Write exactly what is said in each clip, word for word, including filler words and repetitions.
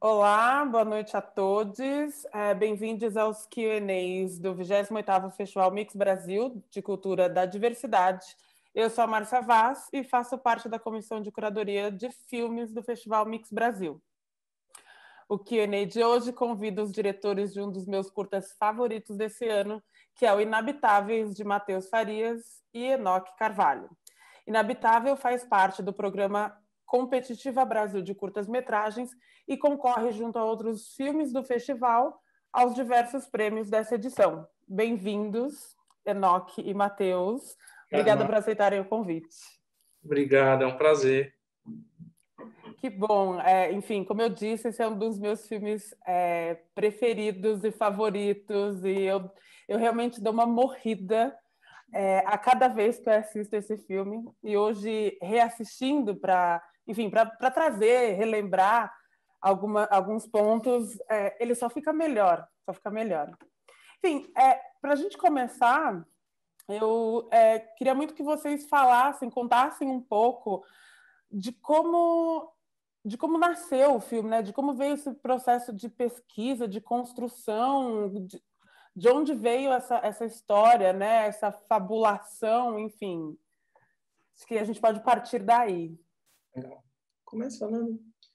Olá, boa noite a todos. É, bem-vindos aos Q and A's do vigésimo oitavo Festival Mix Brasil de Cultura da Diversidade. Eu sou a Márcia Vaz e faço parte da comissão de curadoria de filmes do Festival Mix Brasil. O Q and A de hoje convida os diretores de um dos meus curtas favoritos desse ano, que é o Inabitáveis, de Matheus Farias e Enoque Carvalho. Inabitável faz parte do programa Competitiva Brasil de curtas-metragens e concorre junto a outros filmes do festival aos diversos prêmios dessa edição. Bem-vindos, Enoque e Matheus. Obrigada por aceitarem o convite. Obrigado, é um prazer. Que bom. É, enfim, como eu disse, esse é um dos meus filmes é, preferidos e favoritos, e eu, eu realmente dou uma morrida é, a cada vez que eu assisto esse filme. E hoje, reassistindo para, enfim, para trazer, relembrar alguma, alguns pontos, é, ele só fica melhor, só fica melhor. Enfim, é, para a gente começar, eu é, queria muito que vocês falassem, contassem um pouco de como de como nasceu o filme, né? De como veio esse processo de pesquisa, de construção, de, de onde veio essa, essa história, né? Essa fabulação, enfim. Acho que a gente pode partir daí. Começando.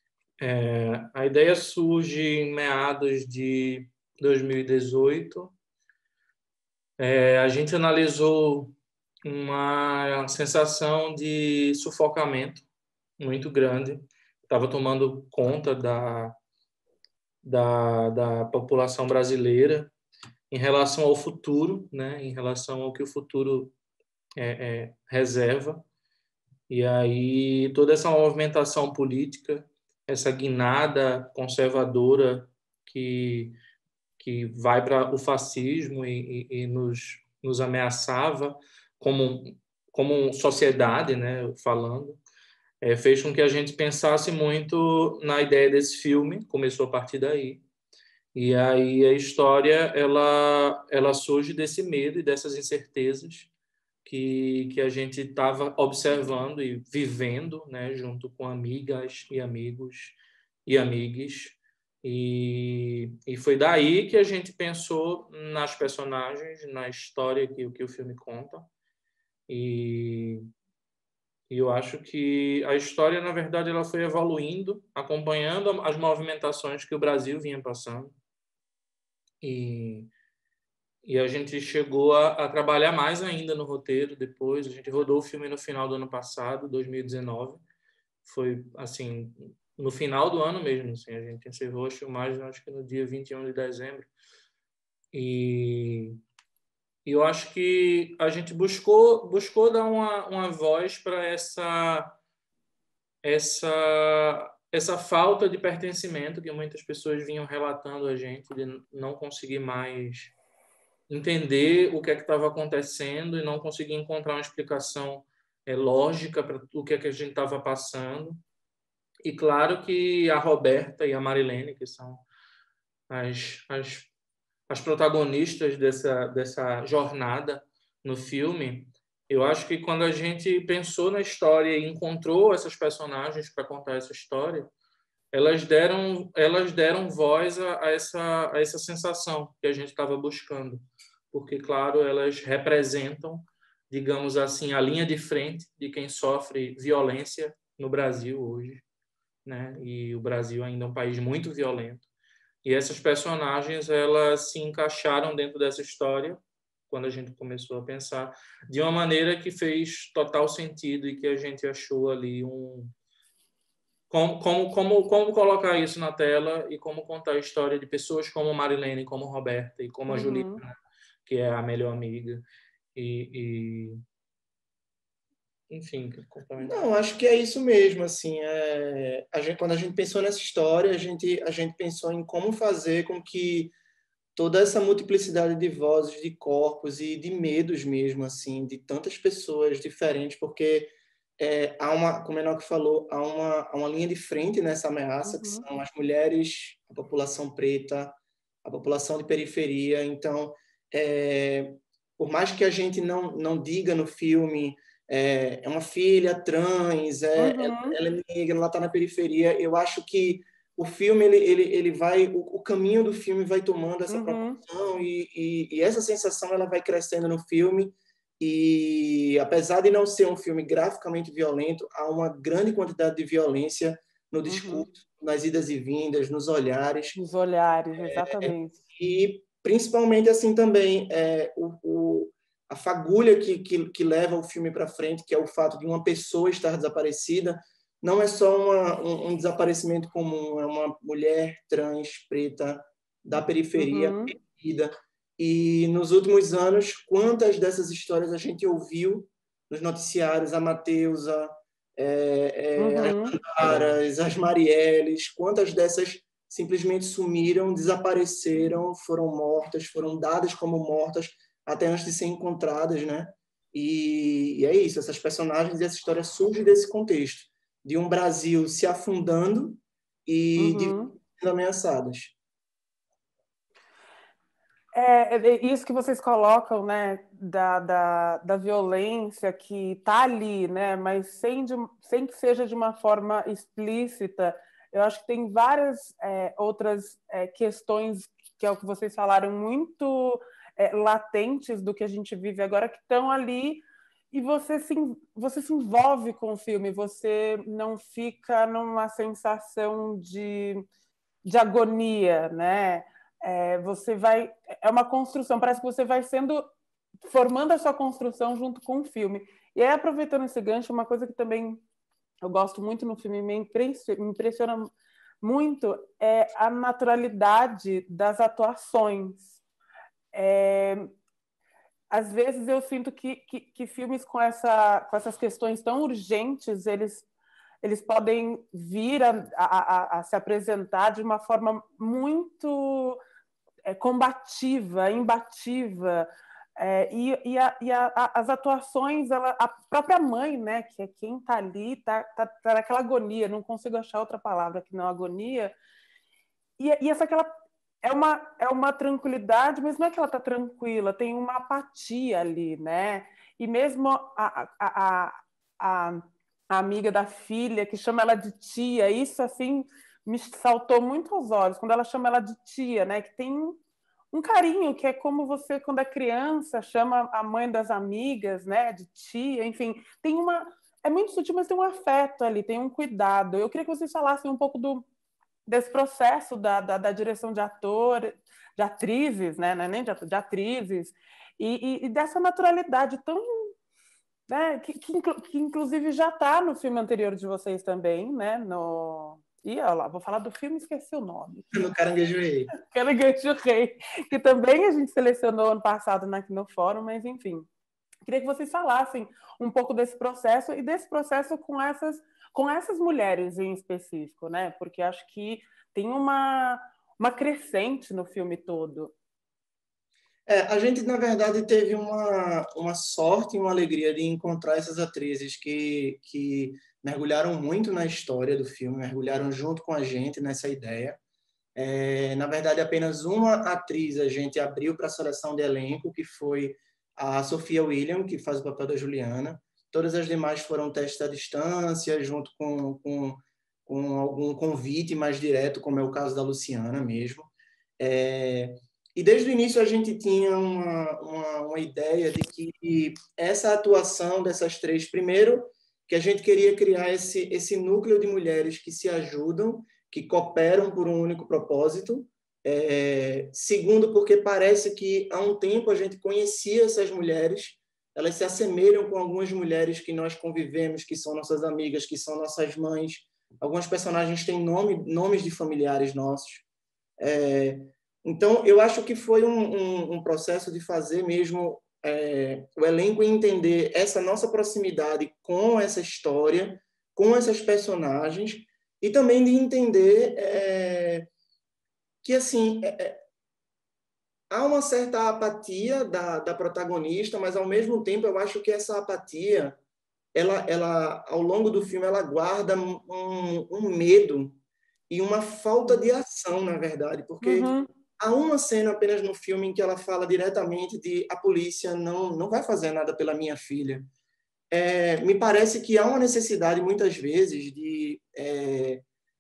É, a ideia surge em meados de dois mil e dezoito. É, a gente analisou uma sensação de sufocamento muito grande. Estava tomando conta da, da, da população brasileira em relação ao futuro, né? Em relação ao que o futuro é, é, reserva. E aí toda essa movimentação política, essa guinada conservadora que, que vai para o fascismo e, e, e nos, nos ameaçava como, como sociedade, né, falando, é, fez com que a gente pensasse muito na ideia desse filme, começou a partir daí. E aí a história ela, ela surge desse medo e dessas incertezas que, que a gente estava observando e vivendo, né, junto com amigas e amigos e amigas. E, e foi daí que a gente pensou nas personagens, na história que, que o filme conta. E, e eu acho que a história, na verdade, ela foi evoluindo, acompanhando as movimentações que o Brasil vinha passando. E E a gente chegou a, a trabalhar mais ainda no roteiro depois. A gente rodou o filme no final do ano passado, dois mil e dezenove. Foi, assim, no final do ano mesmo. Assim, a gente encerrou as filmagens, acho que no dia vinte e um de dezembro. E, e eu acho que a gente buscou, buscou dar uma, uma voz para essa, essa, essa falta de pertencimento que muitas pessoas vinham relatando a gente, de não conseguir mais entender o que é que estava acontecendo e não conseguir encontrar uma explicação é, lógica para o que é que a gente estava passando. E claro que a Roberta e a Marilene, que são as, as, as protagonistas dessa, dessa jornada no filme, eu acho que quando a gente pensou na história e encontrou essas personagens para contar essa história, elas deram, elas deram voz a, a, essa, a essa sensação que a gente estava buscando. Porque, claro, elas representam, digamos assim, a linha de frente de quem sofre violência no Brasil hoje, né? E o Brasil ainda é um país muito violento. E essas personagens, elas se encaixaram dentro dessa história, quando a gente começou a pensar, de uma maneira que fez total sentido e que a gente achou ali um... Como, como, como, como colocar isso na tela e como contar a história de pessoas como Marilene, como Roberta e como a Uhum. Juliana, que é a melhor amiga. E, e... enfim, não, acho que é isso mesmo, assim, é... a gente, quando a gente pensou nessa história, a gente, a gente pensou em como fazer com que toda essa multiplicidade de vozes, de corpos e de medos mesmo, assim, de tantas pessoas diferentes, porque é, há uma, como a Enoque falou, há uma, há uma linha de frente nessa ameaça, Uhum. que são as mulheres, a população preta, a população de periferia. Então, é, por mais que a gente não, não diga no filme, é, é uma filha trans, é, Uhum. ela, ela é negra, ela está na periferia, eu acho que o filme ele ele ele vai o, o caminho do filme vai tomando essa Uhum. proporção e, e, e essa sensação ela vai crescendo no filme. E apesar de não ser um filme graficamente violento, há uma grande quantidade de violência no discurso, Uhum. nas idas e vindas, nos olhares. Nos olhares, exatamente. É, e principalmente assim também é, o, o, a fagulha que, que, que leva o filme para frente, que é o fato de uma pessoa estar desaparecida, não é só uma, um, um desaparecimento comum, é uma mulher trans, preta, da periferia, Uhum. perdida. E nos últimos anos, quantas dessas histórias a gente ouviu nos noticiários, a Mateusa, é, é, Uhum. as Caras, as Marielles, quantas dessas simplesmente sumiram, desapareceram, foram mortas, foram dadas como mortas até antes de serem encontradas, né? E, e é isso, essas personagens e essa história surge desse contexto, de um Brasil se afundando e de Uhum. sendo ameaçadas. É, é isso que vocês colocam, né, da, da, da violência que está ali, né, mas sem, de, sem que seja de uma forma explícita. Eu acho que tem várias é, outras é, questões, que é o que vocês falaram, muito é, latentes do que a gente vive agora, que estão ali e você se, você se envolve com o filme, você não fica numa sensação de, de agonia, né? É, você vai é uma construção, parece que você vai sendo formando a sua construção junto com o filme. E aí, aproveitando esse gancho, uma coisa que também eu gosto muito no filme, me impressiona muito, é a naturalidade das atuações. É, às vezes eu sinto que, que, que filmes com, essa, com essas questões tão urgentes, eles eles podem vir a, a, a, se apresentar de uma forma muito é, combativa, imbativa, é, e, e, a, e a, as atuações, ela, a própria mãe, né, que é quem está ali, está tá, tá naquela agonia, não consigo achar outra palavra que não agonia, e, e essa aquela é uma, é uma tranquilidade, mas não é que ela está tranquila, tem uma apatia ali, né? E mesmo a, a, a, a, a amiga da filha, que chama ela de tia, isso assim me saltou muito aos olhos, quando ela chama ela de tia, né? Que tem um carinho, que é como você, quando é criança, chama a mãe das amigas, né? De tia, enfim, tem uma... É muito sutil, mas tem um afeto ali, tem um cuidado. Eu queria que vocês falassem um pouco do desse processo da, da, da direção de ator, de atrizes, né? Não é nem de, ator, de atrizes, e, e, e dessa naturalidade tão... Né? Que, que, que inclusive já está no filme anterior de vocês também, né? No... E olha lá, vou falar do filme e esqueci o nome. No Caranguejo Rei. Caranguejo Rei, que também a gente selecionou ano passado aqui no fórum, mas enfim. Queria que vocês falassem um pouco desse processo e desse processo com essas, com essas mulheres em específico, né? Porque acho que tem uma, uma crescente no filme todo. É, a gente, na verdade, teve uma, uma sorte e uma alegria de encontrar essas atrizes que, que mergulharam muito na história do filme, mergulharam junto com a gente nessa ideia. É, na verdade, apenas uma atriz a gente abriu para a seleção de elenco, que foi a Sofia William, que faz o papel da Juliana. Todas as demais foram testes à distância, junto com, com, com algum convite mais direto, como é o caso da Luciana mesmo. É, e desde o início a gente tinha uma, uma, uma ideia de que essa atuação dessas três, primeiro, que a gente queria criar esse, esse núcleo de mulheres que se ajudam, que cooperam por um único propósito. É, segundo, porque parece que há um tempo a gente conhecia essas mulheres, elas se assemelham com algumas mulheres que nós convivemos, que são nossas amigas, que são nossas mães. Alguns personagens têm nome, nomes de familiares nossos. É, então, eu acho que foi um, um, um processo de fazer mesmo é, o elenco entender essa nossa proximidade com essa história, com essas personagens, e também de entender é, que, assim, é, é, há uma certa apatia da, da protagonista, mas, ao mesmo tempo, eu acho que essa apatia, ela, ela, ao longo do filme, ela guarda um, um medo e uma falta de ação, na verdade, porque uhum. há uma cena apenas no filme em que ela fala diretamente de a polícia não, não vai fazer nada pela minha filha. É, me parece que há uma necessidade, muitas vezes, de... É,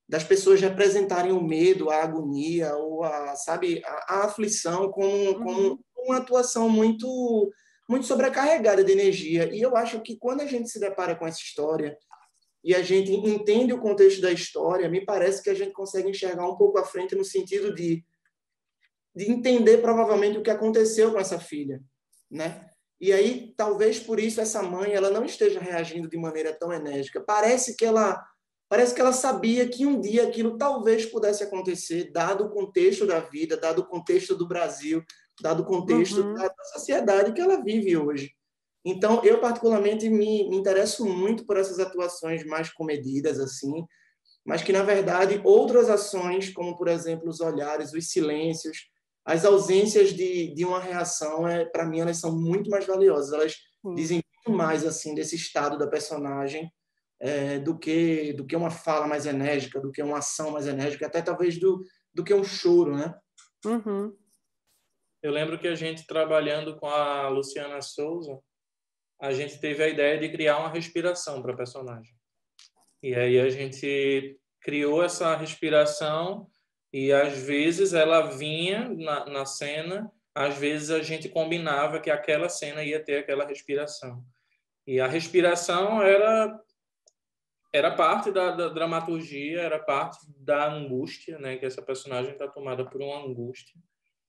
das pessoas representarem o medo, a agonia, ou a, sabe, a, a aflição como, como uma atuação muito, muito sobrecarregada de energia. E eu acho que quando a gente se depara com essa história e a gente entende o contexto da história, me parece que a gente consegue enxergar um pouco à frente no sentido de, de entender provavelmente o que aconteceu com essa filha, né? E aí, talvez por isso essa mãe ela não esteja reagindo de maneira tão enérgica. Parece que ela parece que ela sabia que um dia aquilo talvez pudesse acontecer, dado o contexto da vida, dado o contexto do Brasil, dado o contexto uhum. da, da sociedade que ela vive hoje. Então, eu particularmente me, me interesso muito por essas atuações mais comedidas, assim, mas que, na verdade, outras ações, como, por exemplo, os olhares, os silêncios, as ausências de, de uma reação, é, para mim, elas são muito mais valiosas. Elas uhum. dizem muito mais, assim, desse estado da personagem, é, do, que, do que uma fala mais enérgica, do que uma ação mais enérgica, até talvez do, do que um choro, né? Uhum. Eu lembro que a gente, trabalhando com a Luciana Souza, a gente teve a ideia de criar uma respiração para a personagem. E aí a gente criou essa respiração e, às vezes, ela vinha na, na cena, às vezes a gente combinava que aquela cena ia ter aquela respiração. E a respiração era, era parte da, da dramaturgia, era parte da angústia, né? Que essa personagem está tomada por uma angústia.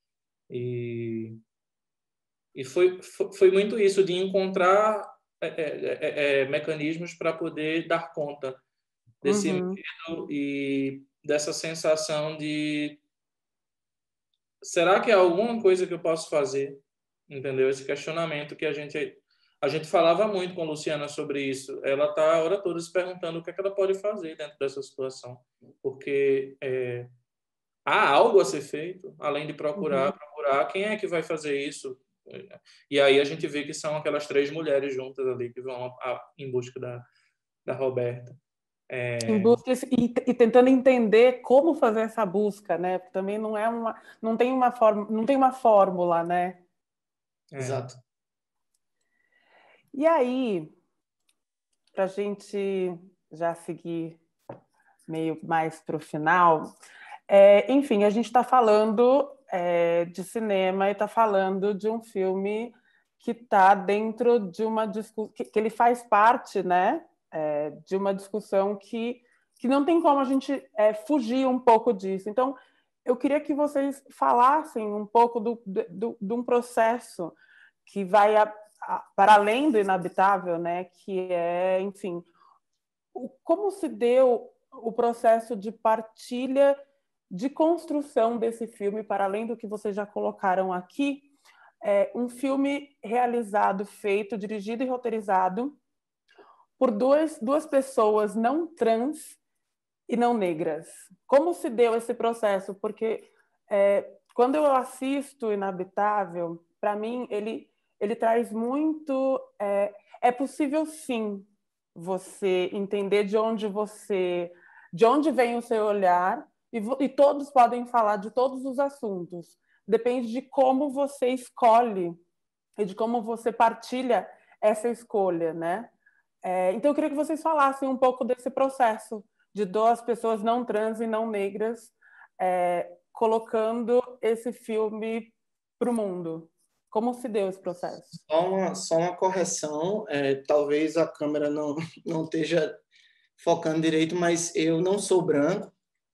E... E foi, foi muito isso, de encontrar é, é, é, mecanismos para poder dar conta desse uhum. medo e dessa sensação de será que é alguma coisa que eu posso fazer? Entendeu? Esse questionamento que a gente, a gente falava muito com a Luciana sobre isso. Ela está a hora toda se perguntando o que é que ela pode fazer dentro dessa situação. Porque é, há algo a ser feito, além de procurar, uhum. procurar quem é que vai fazer isso. E aí a gente vê que são aquelas três mulheres juntas ali que vão a, a, em busca da, da Roberta. É... Em busca e, e tentando entender como fazer essa busca, né? Porque também não é uma, não tem uma forma, não tem uma fórmula, né? É. Exato. E aí, para a gente já seguir meio mais para o final, é, enfim, a gente está falando é, de cinema e está falando de um filme que está dentro de uma discussão, que, que ele faz parte, né, é, de uma discussão que, que não tem como a gente é, fugir um pouco disso. Então, eu queria que vocês falassem um pouco do, do, de um processo que vai a, a, para além do inabitável, né, que é, enfim, o, como se deu o processo de partilha, de construção desse filme, para além do que vocês já colocaram aqui, é um filme realizado, feito, dirigido e roteirizado por duas, duas pessoas não trans e não negras. Como se deu esse processo? Porque é, quando eu assisto Inabitável, para mim, ele, ele traz muito... É, é possível, sim, você entender de onde você... de onde vem o seu olhar, e, e todos podem falar de todos os assuntos. Depende de como você escolhe e de como você partilha essa escolha, né? É, então, eu queria que vocês falassem um pouco desse processo de duas pessoas não trans e não negras é, colocando esse filme para o mundo. Como se deu esse processo? Só uma, só uma correção, é, talvez a câmera não, não esteja focando direito, mas eu não sou branco,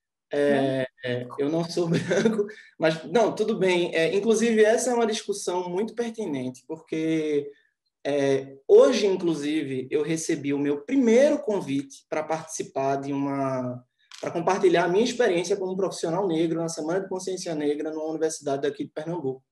é, é, eu não sou branco, mas não, tudo bem. É, inclusive, essa é uma discussão muito pertinente, porque é, hoje, inclusive, eu recebi o meu primeiro convite para participar de uma... para compartilhar a minha experiência como profissional negro na Semana de Consciência Negra numa universidade daqui de Pernambuco.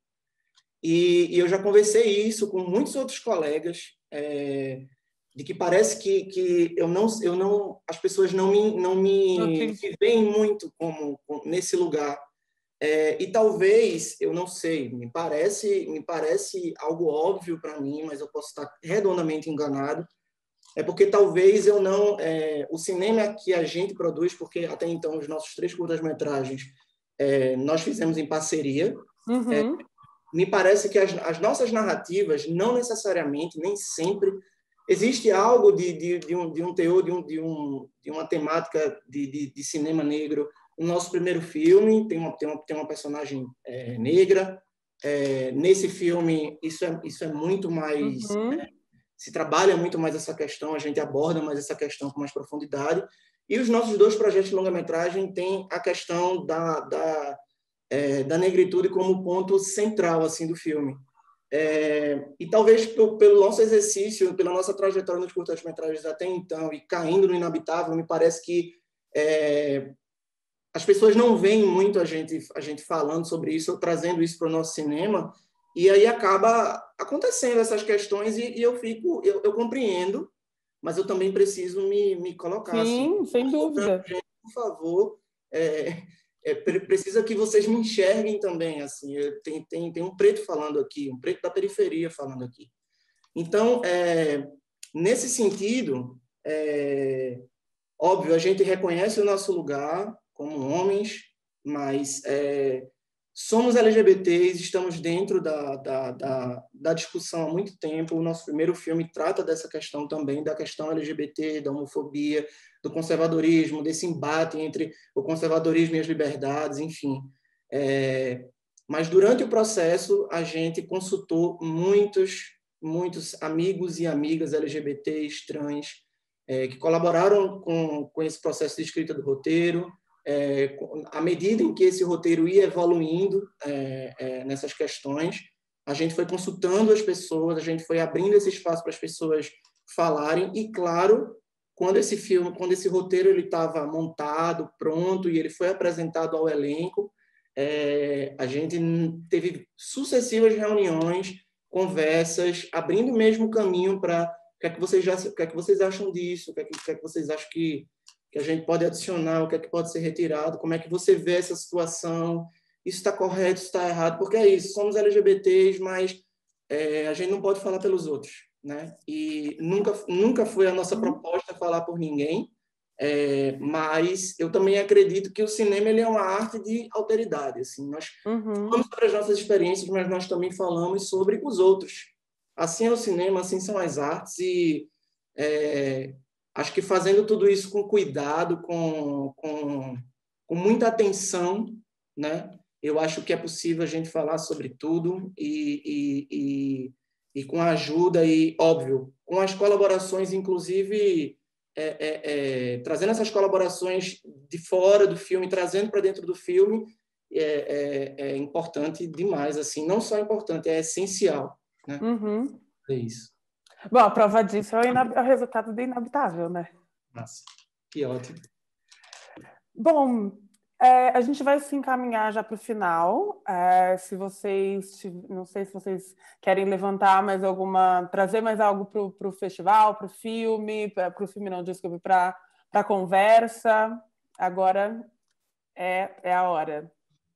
E, e eu já conversei isso com muitos outros colegas, é, de que parece que, que eu não, eu não, as pessoas não me, não me, me veem muito como, como nesse lugar. É, e talvez, eu não sei, me parece, me parece algo óbvio para mim, mas eu posso estar redondamente enganado, é porque talvez eu não... É, o cinema que a gente produz, porque até então os nossos três curtas-metragens é, nós fizemos em parceria, uhum. é, me parece que as, as nossas narrativas não necessariamente, nem sempre, existe algo de, de, de, um, de um teor, de, um, de, um, de uma temática de, de, de cinema negro. No nosso primeiro filme tem uma, tem uma, tem uma personagem é, negra. É, nesse filme, isso é, isso é muito mais... Uhum. É, se trabalha muito mais essa questão, a gente aborda mais essa questão com mais profundidade. E os nossos dois projetos de longa-metragem têm a questão da, da, é, da negritude como ponto central assim, do filme. É, e talvez pelo nosso exercício, pela nossa trajetória nos curtas-metragens até então, e caindo no inabitável, me parece que é, as pessoas não veem muito a gente, a gente falando sobre isso, ou trazendo isso para o nosso cinema, e aí acaba acontecendo essas questões, e, e eu fico, eu, eu compreendo, mas eu também preciso me, me colocar Sim, assim. sem dúvida. Gente, por favor, é, é, precisa que vocês me enxerguem também, assim. Tem, tem, tem um preto falando aqui, um preto da periferia falando aqui. Então, é, nesse sentido, é, óbvio, a gente reconhece o nosso lugar como homens, mas é, somos L G B Ts, estamos dentro da, da, da, da discussão há muito tempo. O nosso primeiro filme trata dessa questão também, da questão L G B T, da homofobia, do conservadorismo, desse embate entre o conservadorismo e as liberdades, enfim. É, mas durante o processo, a gente consultou muitos, muitos amigos e amigas L G B Ts, trans, é, que colaboraram com, com esse processo de escrita do roteiro. É, à medida em que esse roteiro ia evoluindo é, é, nessas questões, a gente foi consultando as pessoas, a gente foi abrindo esse espaço para as pessoas falarem, e, claro, quando esse filme, quando esse roteiro ele estava montado, pronto, e ele foi apresentado ao elenco, é, a gente teve sucessivas reuniões, conversas, abrindo mesmo o caminho para o que é que vocês já, o que é que vocês acham disso, o que é que, o que, é que vocês acham que que a gente pode adicionar, o que é que pode ser retirado, como é que você vê essa situação, isso está correto, isso está errado, porque é isso, somos L G B Ts, mas é, a gente não pode falar pelos outros, né? E nunca, nunca foi a nossa proposta falar por ninguém, é, mas eu também acredito que o cinema ele é uma arte de alteridade, assim, nós Uhum. falamos sobre as nossas experiências, mas nós também falamos sobre os outros. Assim é o cinema, assim são as artes, e é, acho que fazendo tudo isso com cuidado, com, com, com muita atenção, né? Eu acho que é possível a gente falar sobre tudo e, e, e, e com a ajuda e, óbvio, com as colaborações, inclusive, é, é, é, trazendo essas colaborações de fora do filme, trazendo para dentro do filme, é, é, é importante demais, assim, não só importante, é essencial, né? Uhum. É isso. Bom, a prova disso é o, inab... é o resultado do Inabitável, né? Nossa, que ótimo. Bom, é, a gente vai se encaminhar já para o final. É, se vocês, não sei se vocês querem levantar mais alguma, trazer mais algo para o festival, para o filme, para o filme não, desculpe, para a conversa. Agora é, é a hora.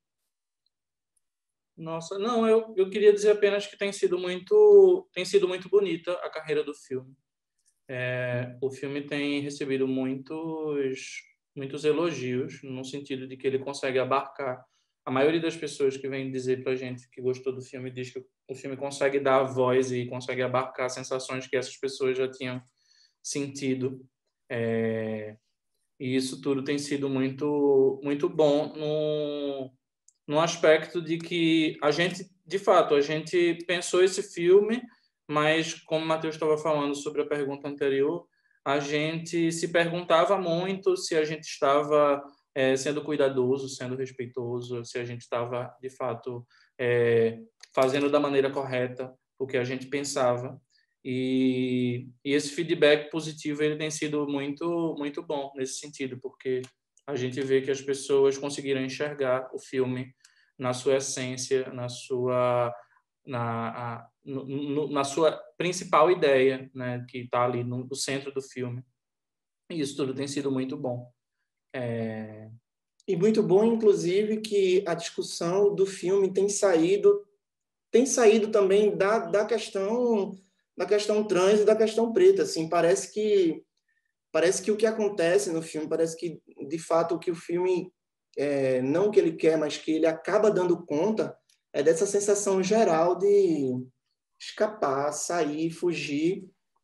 Nossa, não, eu, eu queria dizer apenas que tem sido muito, tem sido muito bonita a carreira do filme. É, o filme tem recebido muitos, muitos elogios, no sentido de que ele consegue abarcar. A maioria das pessoas que vem dizer para a gente que gostou do filme diz que o filme consegue dar voz e consegue abarcar sensações que essas pessoas já tinham sentido. É, e isso tudo tem sido muito, muito bom no, no aspecto de que a gente, de fato, a gente pensou esse filme, mas, como o Matheus estava falando sobre a pergunta anterior, a gente se perguntava muito se a gente estava é, sendo cuidadoso, sendo respeitoso, se a gente estava, de fato, é, fazendo da maneira correta o que a gente pensava. E, e esse feedback positivo ele tem sido muito, muito bom nesse sentido, porque a gente vê que as pessoas conseguiram enxergar o filme na sua essência, na sua na, a, no, na sua principal ideia, né, que está ali no, no centro do filme. E isso tudo tem sido muito bom. É... E muito bom, inclusive, que a discussão do filme tem saído tem saído também da, da questão da questão trans e da questão preta. Assim, parece que parece que o que acontece no filme, parece que de fato o que o filme é, não que ele quer, mas que ele acaba dando conta é dessa sensação geral de escapar, sair, fugir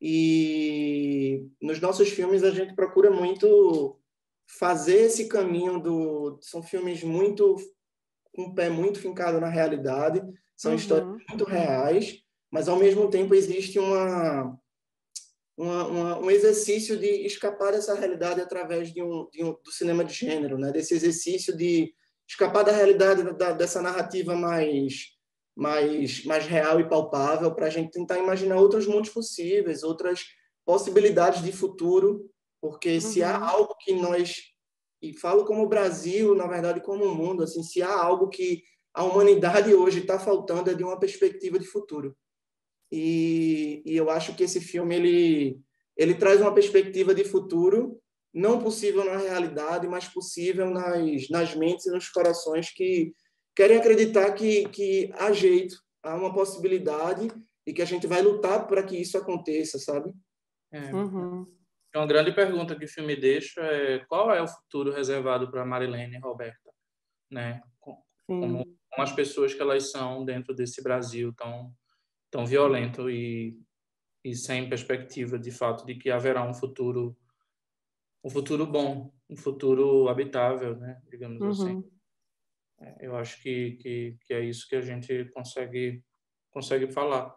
E nos nossos filmes a gente procura muito fazer esse caminho do... São filmes muito com o pé muito fincado na realidade, são uhum. histórias muito reais, mas ao mesmo tempo existe uma, uma, uma, um exercício de escapar dessa realidade através de um, de um, do cinema de gênero, né? Desse exercício de escapar da realidade da, dessa narrativa mais, mais, mais real e palpável, para a gente tentar imaginar outros mundos possíveis, outras possibilidades de futuro, porque uhum. se há algo que nós... E falo como o Brasil, na verdade, como o mundo, assim, se há algo que a humanidade hoje está faltando é de uma perspectiva de futuro. E, e eu acho que esse filme ele, ele traz uma perspectiva de futuro não possível na realidade, mas possível nas, nas mentes e nos corações que querem acreditar que, que há jeito, há uma possibilidade e que a gente vai lutar para que isso aconteça, sabe? É. Uhum. Uma grande pergunta que o filme deixa é qual é o futuro reservado para Marilene e Roberta, né? Como, como as pessoas que elas são dentro desse Brasil tão, tão violento e, e sem perspectiva, de fato, de que haverá um futuro, um futuro bom, um futuro habitável, né? Digamos uhum. assim. É, eu acho que, que, que é isso que a gente consegue, consegue falar.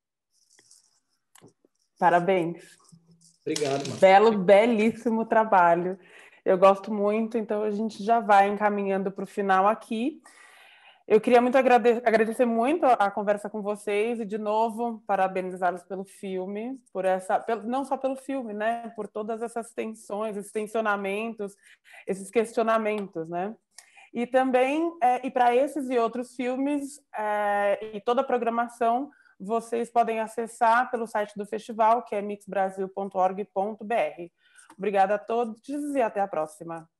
Parabéns. Obrigado, Marcos. Belo, belíssimo trabalho. Eu gosto muito, então a gente já vai encaminhando para o final aqui. Eu queria muito agrade- agradecer muito a conversa com vocês e, de novo, parabenizá-los pelo filme, por essa, pelo, não só pelo filme, né? Por todas essas tensões, esses tensionamentos, esses questionamentos, né? E também, é, e para esses e outros filmes é, e toda a programação, vocês podem acessar pelo site do festival, que é mix brasil ponto org ponto b r. Obrigada a todos e até a próxima.